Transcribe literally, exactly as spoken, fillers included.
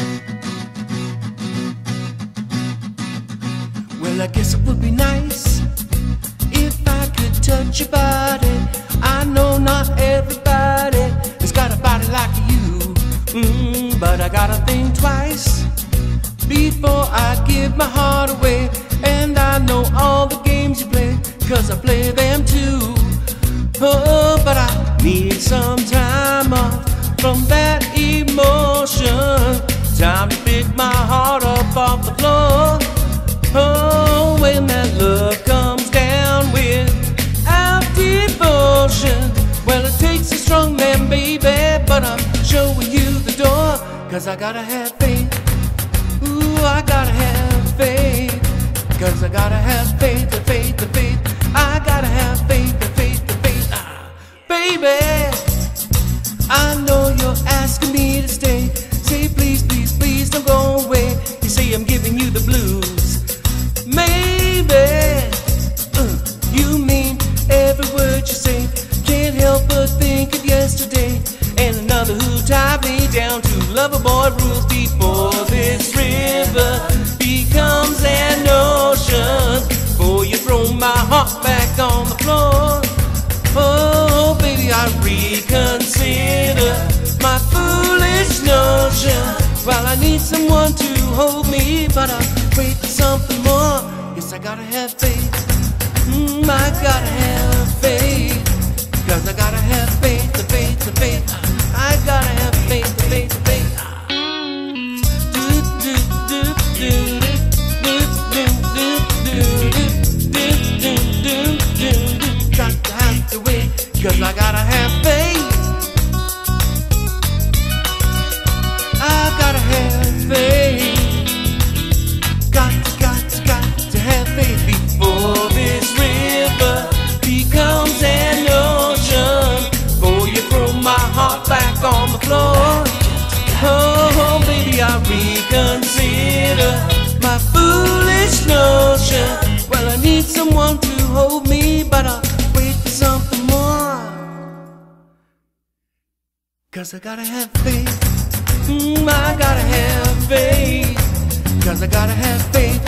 Well, I guess it would be nice if I could touch your body. I know not everybody has got a body like you, mm, but I gotta think twice before I give my heart away. And I know all the games you play, 'cause I play them too. Oh, but I need some time off from that emotion. Time to pick my heart up off the floor. Oh, when that love comes down without devotion. Well, it takes a strong man, baby, but I'm showing you the door. 'Cause I gotta have faith. Ooh, I gotta have faith. 'Cause I gotta have faith, the faith, the faith. I gotta have faith, the faith, the faith. Ah, baby, I know you're asking me to stay. Say please, please, please don't go away. You say I'm giving you the blues. Maybe uh, you mean every word you say. Can't help but think of yesterday and another who tied me down to lover boy rules before this river becomes an ocean. Before you throw my heart back on the floor. Oh, baby, I reconsider my foolish notion. Well, I need someone to hold me, but I wait for something more. Yes, I gotta have faith. Mm, I gotta have faith. 'Cause I gotta have faith, the faith, the faith. I gotta have faith, the faith, the faith. Do, do, do, do, do, do, do, do, do, do, do, do. Got to have to wait, 'cause I gotta have faith. I gotta have faith. Got to, got to, got to have faith before this river becomes an ocean. Before you throw my heart back on the floor. Oh, baby, I reconsider my foolish notion. Well, I need someone to hold me, but I'll wait for something more. 'Cause I gotta have faith. Mm, I gotta have faith. 'Cause I gotta have faith.